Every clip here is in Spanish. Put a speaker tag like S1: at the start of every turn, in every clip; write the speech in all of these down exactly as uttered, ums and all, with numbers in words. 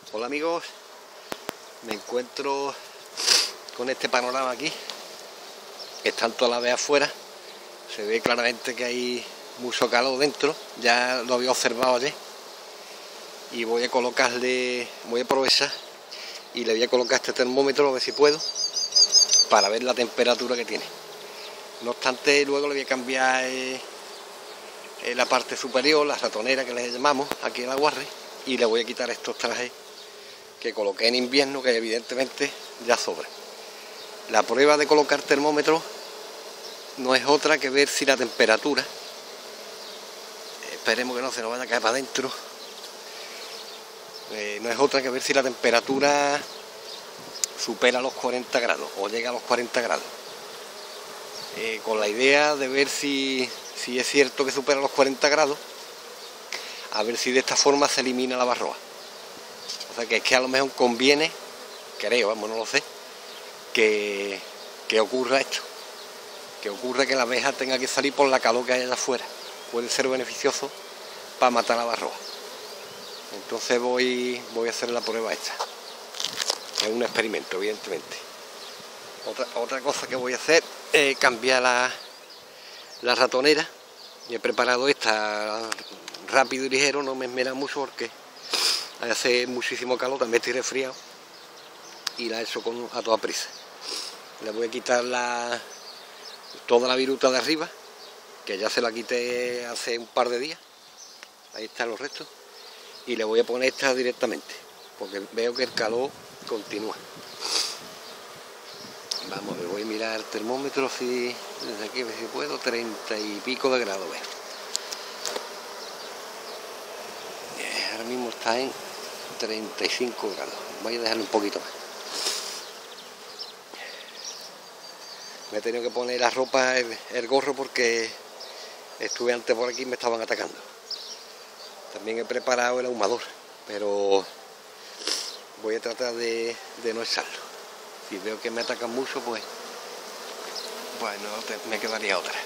S1: Hola amigos, me encuentro con este panorama aquí. Están todas las veas afuera, se ve claramente que hay mucho calor dentro, ya lo había observado ayer. Y voy a colocarle, voy a aprovechar y le voy a colocar este termómetro a ver si puedo, para ver la temperatura que tiene. No obstante, luego le voy a cambiar eh, eh, la parte superior, la ratonera que le llamamos aquí en la Guarre, y le voy a quitar estos trajes que coloqué en invierno, que evidentemente ya sobra. La prueba de colocar termómetro no es otra que ver si la temperatura, esperemos que no se nos vaya a caer para adentro, eh, no es otra que ver si la temperatura supera los cuarenta grados o llega a los cuarenta grados, eh, con la idea de ver si, si es cierto que supera los cuarenta grados, a ver si de esta forma se elimina la barroa. O sea que es que a lo mejor conviene, creo, vamos, no lo sé, que, que ocurra esto, que ocurra que la abeja tenga que salir por la calor que hay allá afuera. Puede ser beneficioso para matar la barroa. Entonces voy, voy a hacer la prueba esta. Es un experimento, evidentemente. Otra, otra cosa que voy a hacer es cambiar la, la ratonera. Y he preparado esta rápido y ligero, no me esmera mucho porque hace muchísimo calor, también estoy resfriado y la he hecho con, a toda prisa. Le voy a quitar la, toda la viruta de arriba, que ya se la quité hace un par de días. Ahí están los restos. Y le voy a poner esta directamente, porque veo que el calor continúa. Vamos, me voy a mirar el termómetro, si desde aquí, si puedo, treinta y pico de grados veo. Ahora mismo está en treinta y cinco grados. Voy a dejarlo un poquito más. Me he tenido que poner la ropa, el, el gorro, porque estuve antes por aquí y me estaban atacando. También he preparado el ahumador, pero voy a tratar de, de no echarlo. Si veo que me atacan mucho, pues bueno, me quedaría otra.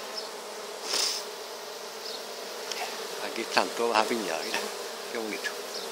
S1: Aquí están todas apiñadas, mira, qué bonito.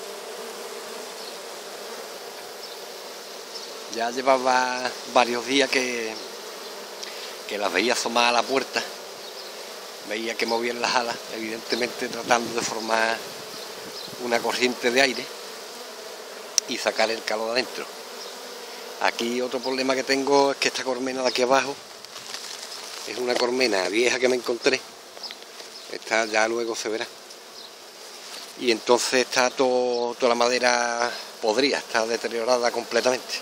S1: Ya llevaba varios días que, que las veía asomar a la puerta, veía que movían las alas, evidentemente tratando de formar una corriente de aire y sacar el calor adentro. Aquí otro problema que tengo es que esta colmena de aquí abajo es una colmena vieja que me encontré. Esta ya luego se verá. Y entonces está todo, toda la madera podrida, está deteriorada completamente.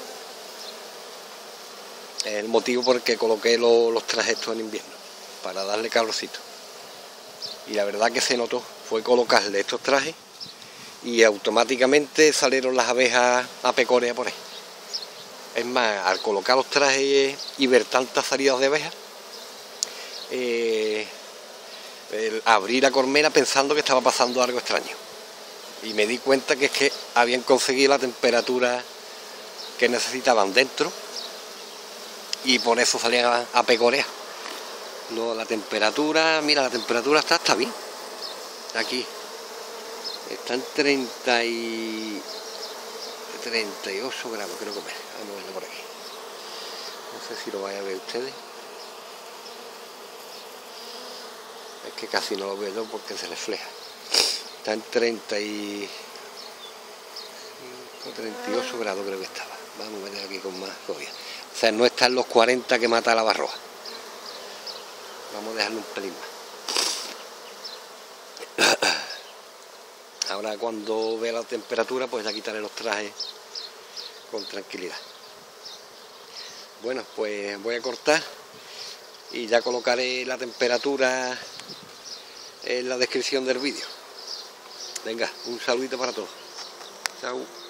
S1: Es el motivo por el que coloqué los, los trajes estos en invierno, para darle calorcito. Y la verdad que se notó, fue colocarle estos trajes y automáticamente salieron las abejas a pecorear por ahí. Es más, al colocar los trajes y ver tantas salidas de abejas, eh, abrí la colmena pensando que estaba pasando algo extraño. Y me di cuenta que es que habían conseguido la temperatura que necesitaban dentro y por eso salían a, a pecorear. No, la temperatura, mira, la temperatura está, está bien. Aquí está en treinta y treinta y ocho grados, creo que me. Vamos a verlo por aquí. No sé si lo vayan a ver ustedes. Es que casi no lo veo yo porque se refleja. Está en treinta y treinta y ocho grados, creo que estaba. Vamos a meter aquí con más todavía. O sea, no está en los cuarenta que mata la barroa. Vamos a dejarlo un pelín más. Ahora cuando vea la temperatura, pues ya quitaré los trajes con tranquilidad. Bueno, pues voy a cortar y ya colocaré la temperatura en la descripción del vídeo. Venga, un saludito para todos. Chao.